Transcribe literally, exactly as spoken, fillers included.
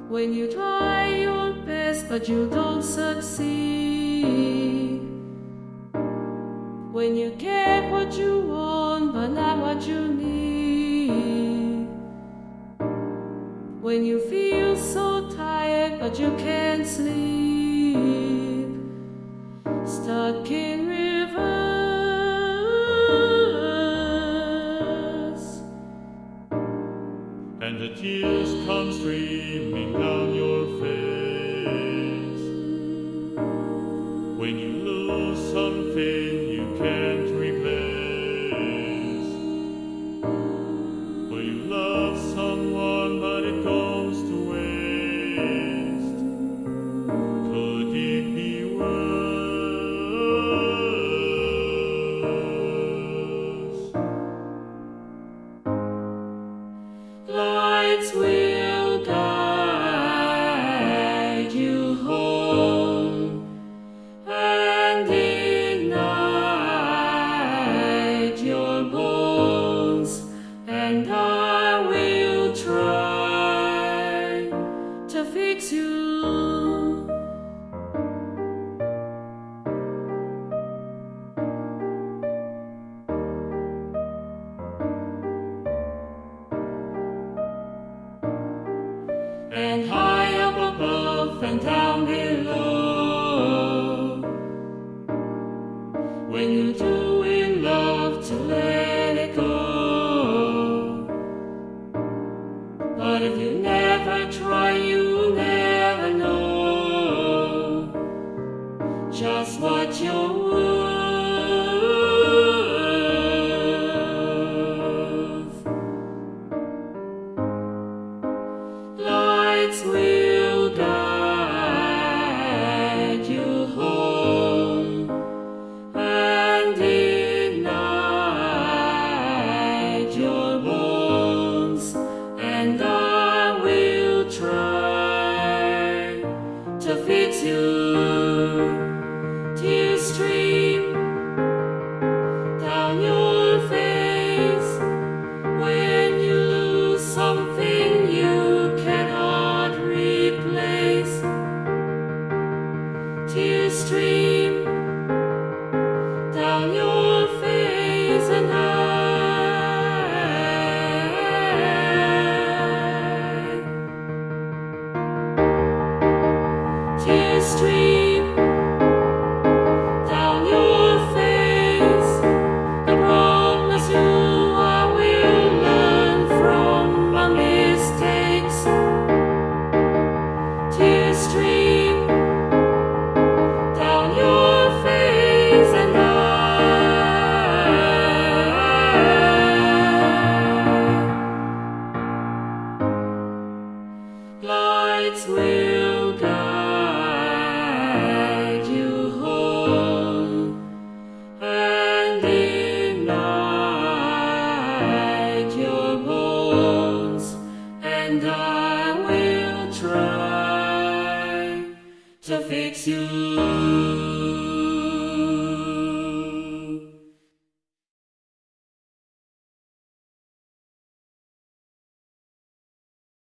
When you try your best but you don't succeed, when you get what you want but not what you need, when you feel so tired but you can't sleep, stuck in reverse, and the tears come streaming down your face. When you lose something you can't replace, or you love someone but it goes to waste, could it be worse? Lights will guide you home and ignite your bones, and I will try to fix you. And high up above and down below, when you do in love to let it go. But if you never try, you'll never know just what you're worth. Lights will guide you home and ignite your bones, and I will try to fix you. Tears stream down your face when you lose something you cannot replace. Tears stream down your face, and I, tears stream down your face. I promise you I will learn from my mistakes. Tears stream down your face, and I, lights will guide you home and ignite your bones, and I will try to fix you.